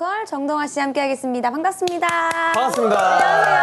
보컬 정동아 씨 함께하겠습니다. 반갑습니다. 반갑습니다.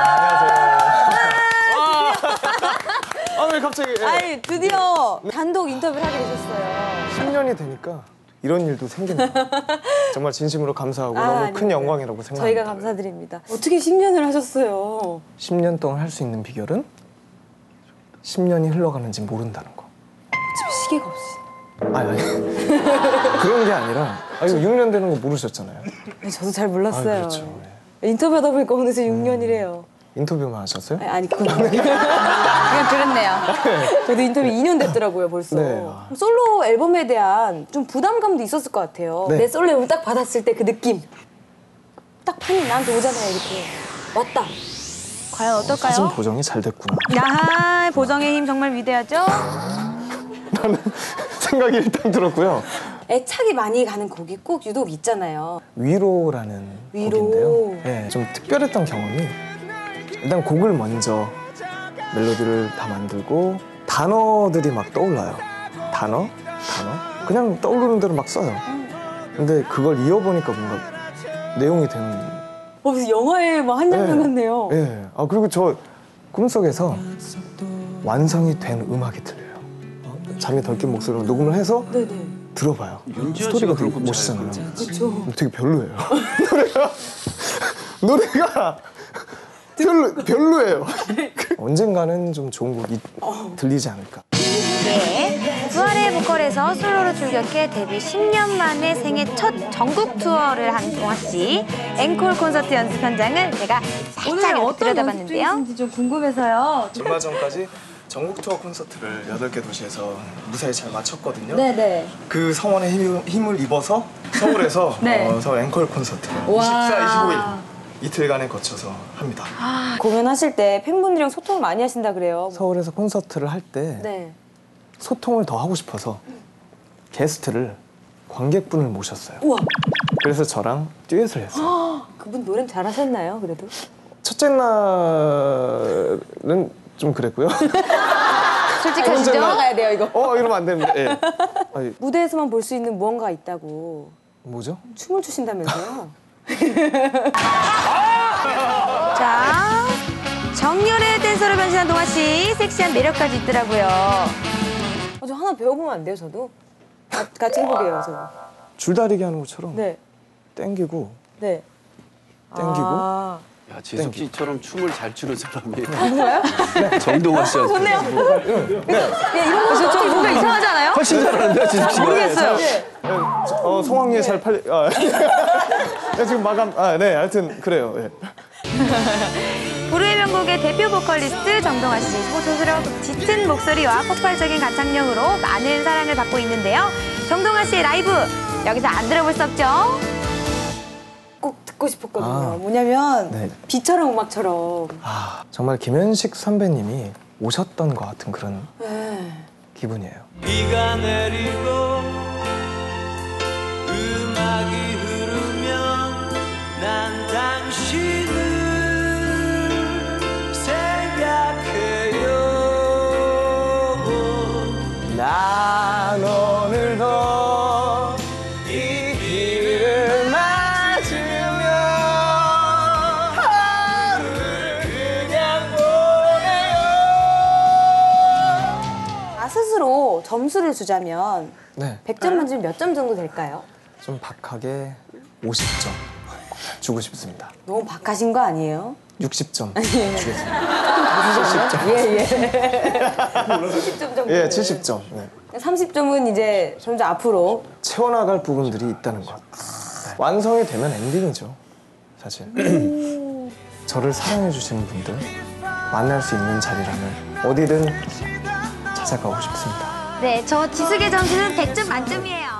안녕하세요. 왜 갑자기? 예. 아니 드디어 단독 인터뷰를 하게 되셨어요. 10년이 되니까 이런 일도 생긴다. 정말 진심으로 감사하고 너무 큰 영광이라고 생각합니다. 저희가 감사드립니다. 어떻게 10년을 하셨어요? 10년 동안 할 수 있는 비결은 10년이 흘러가는지 모른다는 거. 어차피 시계가 없이. 아니 그런 게 아니라 이거 6년 되는 거 모르셨잖아요. 네, 저도 잘 몰랐어요. 그렇죠. 인터뷰하다 보니까 어느새 6년이래요. 인터뷰만 하셨어요? 아니 그건 그냥 들었네요. 저도 인터뷰 2년 됐더라고요 벌써. 네. 솔로 앨범에 대한 좀 부담감도 있었을 것 같아요. 네. 내 솔로 앨범 딱 받았을 때 그 느낌. 딱 판이 나한테 오잖아요 이렇게. 왔다. 과연 어떨까요? 사진 보정이 잘 됐구나. 야하, 보정의 힘 정말 위대하죠? 나는 생각이 일단 들었고요. 애착이 많이 가는 곡이 꼭 유독 있잖아요. 위로라는 위로. 곡인데요. 네, 좀 특별했던 경험이 일단 곡을 먼저 멜로디를 다 만들고 단어들이 막 떠올라요. 단어? 그냥 떠오르는 대로 막 써요. 근데 그걸 이어보니까 뭔가 내용이 되는. 무슨 영화의 뭐 한 장면 같네요. 네. 그리고 저 꿈속에서 완성이 된 음악이 들려요. 잠이 덜 깬 목소리로 녹음을 해서 네네. 들어봐요. 스토리가 되게 멋있잖아요. 그렇죠. 되게 별로예요. 노래가 별로예요. 언젠가는 좀 좋은 곡이 들리지 않을까. 네, 부활의 보컬에서 솔로로 출격해 데뷔 10년 만에 생애 첫 전국 투어를 한 동아 씨. 앵콜 콘서트 연습 현장을 제가 살짝 이렇게 들여다봤는데요. 좀 궁금해서요. 얼마 전까지 전국 투어 콘서트를 8개 도시에서 무사히 잘 마쳤거든요. 네네. 그 성원에 힘을 입어서 서울에서 네. 서울 앵콜 콘서트를 와. 24, 25일 이틀간에 거쳐서 합니다. 공연하실 때 팬분들이랑 소통을 많이 하신다 그래요. 서울에서 콘서트를 할 때 네. 소통을 더 하고 싶어서 게스트를 관객분을 모셨어요. 우와. 그래서 저랑 듀엣을 했어요. 그분 노래 잘하셨나요, 그래도? 첫째 날은 좀 그랬고요. 솔직하시죠? 가야 돼요, 이거. 이러면 안 되는데. 예. 아니, 무대에서만 볼 수 있는 무언가가 있다고. 뭐죠? 춤을 추신다면서요? 자, 정열의 댄서로 변신한 동아 씨, 섹시한 매력까지 있더라고요. 저 하나 배워보면 안 돼요, 저도? 같이 해보게요, 저. 줄다리기 하는 것처럼 네, 땡기고 네. 땡기고. 야, 지숙 씨처럼 춤을 잘 추는 사람이 누구예요? 정동아 씨한테. 좋네요. 예, 이런 거 좀 뭔가 이상하지 않아요? 훨씬 잘하는데, 지숙 씨가. 모르겠어요. 성황리에 잘 팔리. 지금 마감. 네, 하여튼 그래요. 예. 불후의 명곡의 대표 보컬리스트 정동아 씨. 소스럽고 짙은 목소리와 폭발적인 가창력으로 많은 사랑을 받고 있는데요. 정동아 씨의 라이브 여기서 안 들어볼 수 없죠? 꼭 듣고 싶었거든요. 뭐냐면 네. 비처럼 음악처럼. 정말 김현식 선배님이 오셨던 것 같은 그런 기분이에요. 비가 내리고 음악이 흐르면 난 당신을 생각해요. 난 오늘도 이 길을 맞으며 하루를 그냥 보내요. 스스로 점수를 주자면 네, 100점 만점에 몇 점 정도 될까요? 좀 박하게 50점 주고 싶습니다. 너무 박하신 거 아니에요? 60점 주겠습니다. 70점. 예. 70점 정도. 예, 70점. 네. 30점은 이제 점점 앞으로. 채워나갈 부분들이 있다는 것. 완성이 되면 엔딩이죠, 사실. 저를 사랑해주시는 분들 만날 수 있는 자리라면 어디든 찾아가고 싶습니다. 네, 저 지숙의 점수는 100점 만점이에요.